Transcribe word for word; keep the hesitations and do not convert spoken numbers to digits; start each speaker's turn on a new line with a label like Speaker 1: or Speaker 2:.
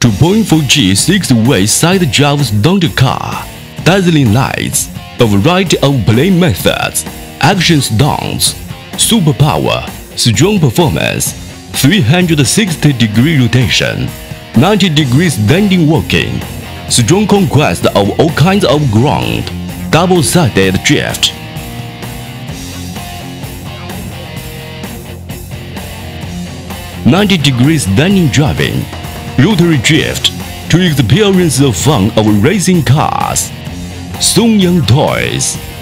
Speaker 1: two point four G six-way side-drive stunt car, dazzling lights, a variety of play methods, action stunts, superpower, strong performance, three hundred sixty degree rotation, ninety degree standing walking, strong conquest of all kinds of ground, double-sided drift. ninety degree standing driving, rotary drift to experience the fun of racing cars. Song Young Toys.